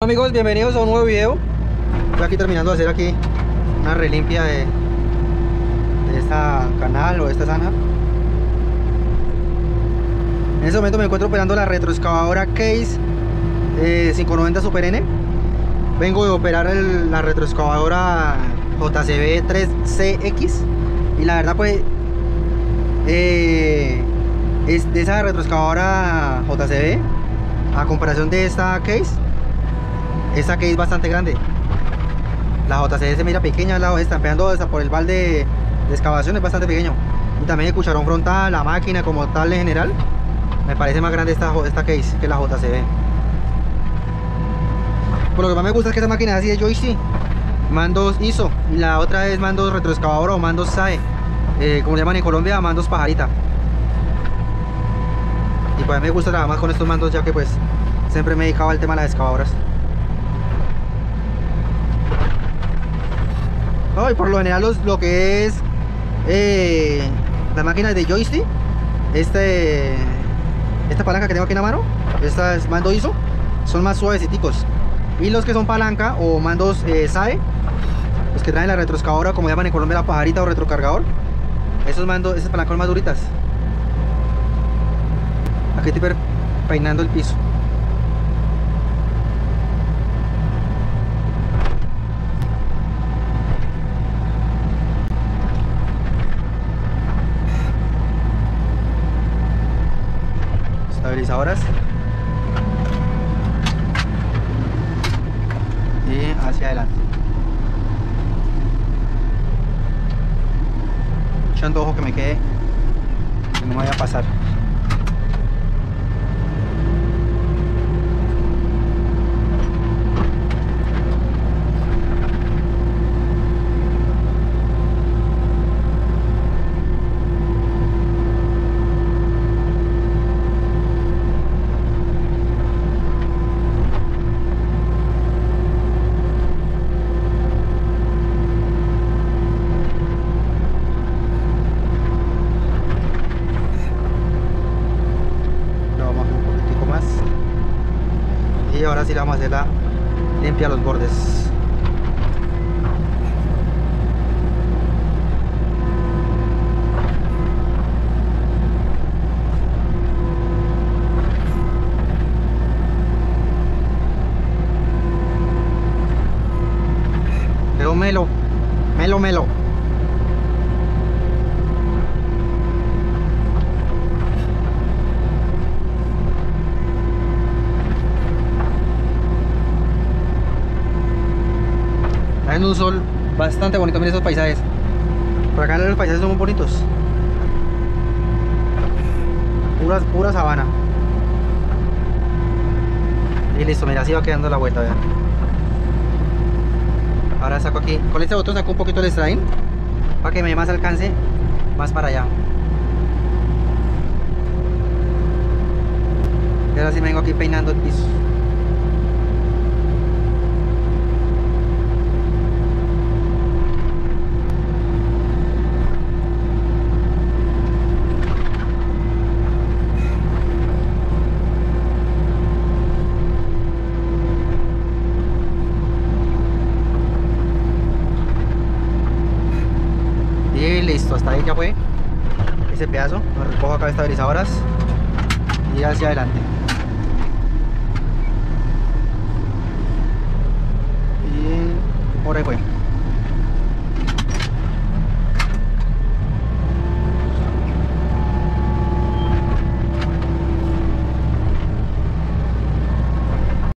Amigos, bienvenidos a un nuevo video. Estoy aquí terminando de hacer aquí una relimpia de esta canal o de esta zanja. En este momento me encuentro operando la retroexcavadora Case 590 Super N. Vengo de operar la retroexcavadora JCB 3CX y la verdad pues es de esa retroexcavadora JCB a comparación de esta case es bastante grande. La JCB se mira pequeña al lado de esta, empezando por el balde de excavación es bastante pequeño, y también el cucharón frontal, la máquina como tal en general me parece más grande esta case que la JCB. Por lo que más me gusta es que esta máquina es así de joystick, mandos ISO, y la otra es mandos retroexcavadora o mandos SAE, como le llaman en Colombia, mandos pajarita. Y pues a mí me gusta trabajar más con estos mandos, ya que pues siempre me he dedicado al tema de las excavadoras. No, y por lo general lo que es las máquinas de joystick, esta palanca que tengo aquí en la mano, esta es mando ISO, son más suaveciticos. Y los que son palanca o mandos SAE, los que traen la retroexcavadora, como llaman en Colombia la pajarita o retrocargador, esas palancas son más duritas. Aquí estoy peinando el piso. Estabilizadoras y hacia adelante, echando ojo que me quede, que no me vaya a pasar. Y ahora sí le vamos a hacer la limpia a los bordes. Quedó melo. En un sol bastante bonito, miren esos paisajes. Por acá los paisajes son muy bonitos. Pura sabana. Y listo, mira, así va quedando la vuelta, vean. Ahora saco aquí, con este botón saco un poquito el strain para que me dé más alcance más para allá. Y ahora sí me vengo aquí peinando el piso. Y listo, hasta ahí ya fue ese pedazo. Lo recojo acá de estabilizadoras y hacia adelante. Y por ahí fue.